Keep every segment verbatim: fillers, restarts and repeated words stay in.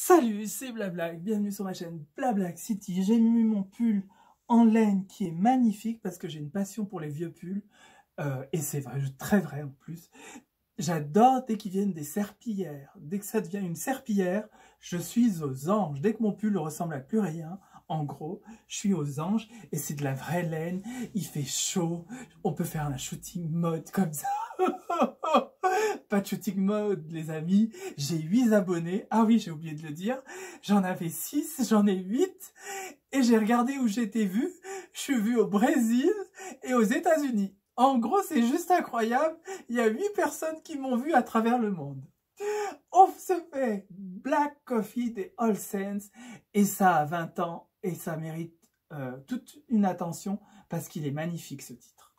Salut, c'est Blablac, bienvenue sur ma chaîne Blablac City. J'ai mis mon pull en laine qui est magnifique parce que j'ai une passion pour les vieux pulls. Euh, et c'est vrai, très vrai en plus. J'adore dès qu'ils viennent des serpillères. Dès que ça devient une serpillière, je suis aux anges. Dès que mon pull ne ressemble à plus rien, en gros, je suis aux anges et c'est de la vraie laine. Il fait chaud, on peut faire un shooting mode comme ça. Pas de shooting mode, les amis. J'ai huit abonnés. Ah oui, j'ai oublié de le dire. J'en avais six, j'en ai huit. Et j'ai regardé où j'étais vue. Je suis vue au Brésil et aux États-Unis. En gros, c'est juste incroyable. Il y a huit personnes qui m'ont vu à travers le monde. On se fait Black Coffee des All Saints. Et ça a vingt ans. Et ça mérite euh, toute une attention parce qu'il est magnifique ce titre.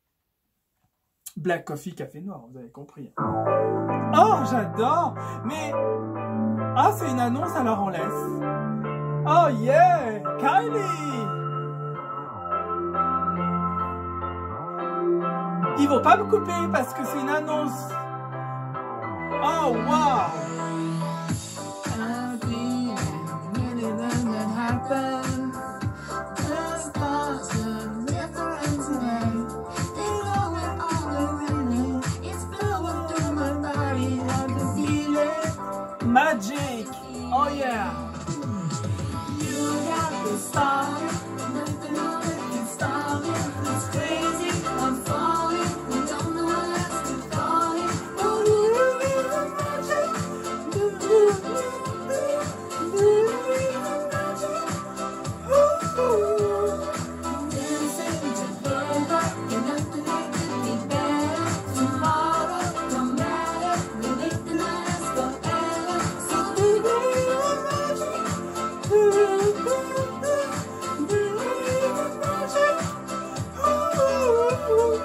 Black Coffee Café Noir, vous avez compris. Oh, j'adore. Mais... Ah, c'est une annonce, alors on laisse. Oh yeah, Kylie. Ils vont pas me couper parce que c'est une annonce. Oh wow. Magic. Oh yeah. You got the star. Nothing on it can stop it. It's crazy. I'm falling. We don't know what else to call it. Oh, you the magic. Do you do you magic? Ooh. Dancing together. You're nothing like to be better. Tomorrow don't matter. We make the night last forever. So do you magic? Do you do you do you magic? Ooh.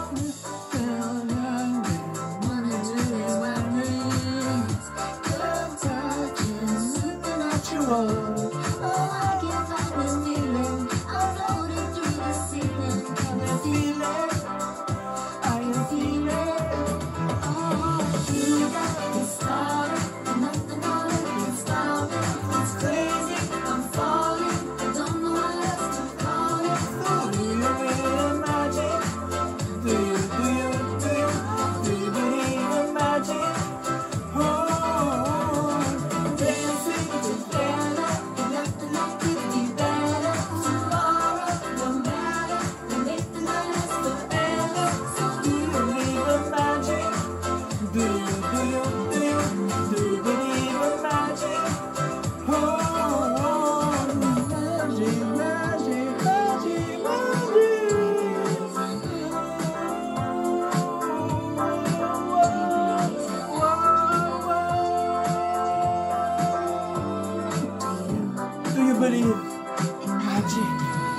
Do you believe in magic?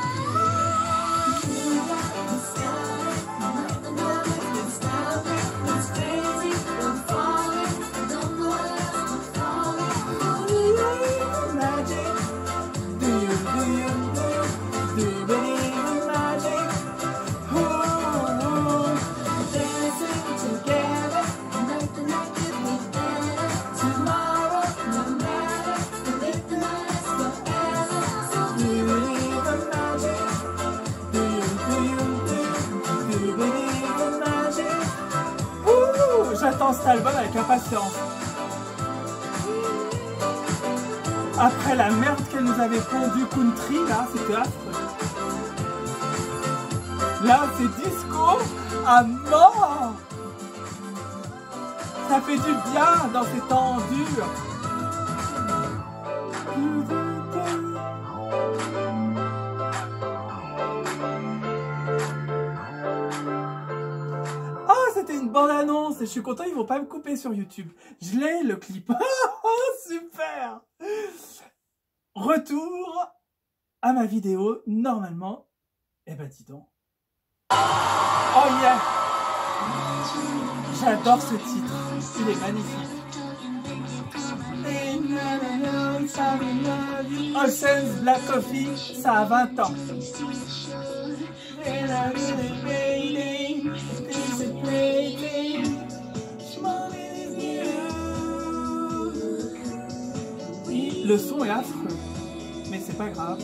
J'attends cet album avec impatience. Après la merde qu'elle nous avait pondu country, là, c'était affreux. Là, c'est disco à mort. Ça fait du bien dans ces temps durs. C'était une bande annonce et je suis content, ils vont pas me couper sur YouTube. Je l'ai le clip. Super. Retour à ma vidéo normalement. Eh ben dis donc. Oh yeah. J'adore ce titre. Il est magnifique. All Saints Black Coffee, ça a vingt ans. Le son est affreux, mais c'est pas grave.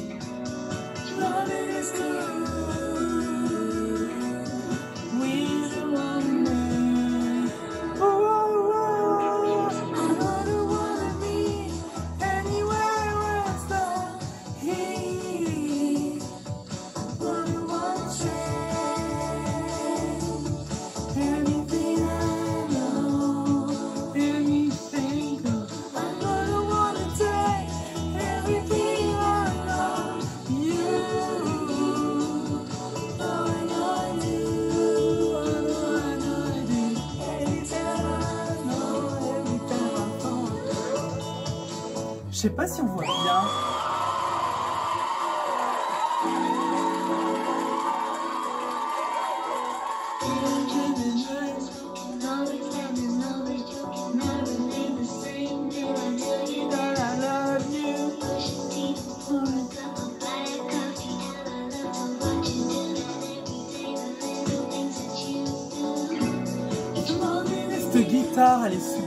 Je sais pas si on voit bien. Cette guitare, elle est sublime.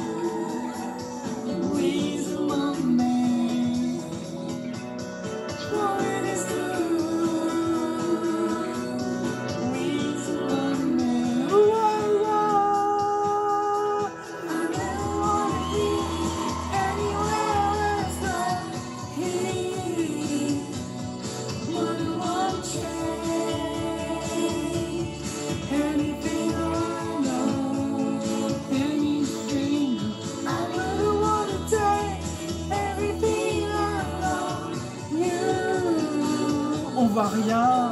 On voit rien.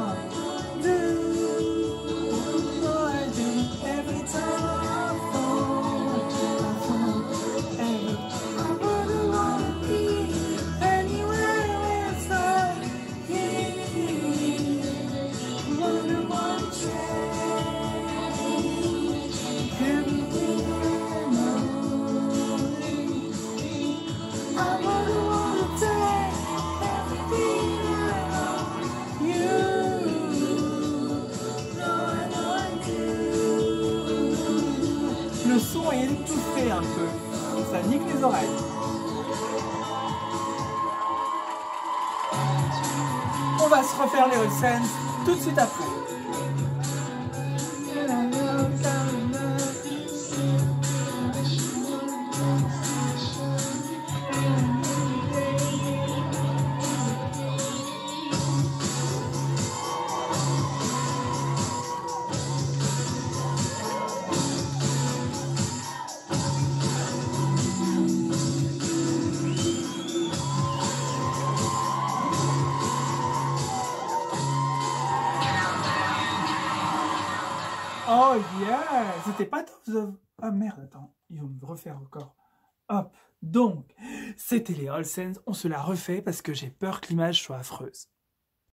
Le son est étouffé un peu, ça nique les oreilles. On va se refaire les All Saints tout de suite après. Oh yeah, c'était pas Top of the... Ah merde, attends, ils vont me refaire encore. Hop, donc, c'était les All Saints, on se la refait parce que j'ai peur que l'image soit affreuse.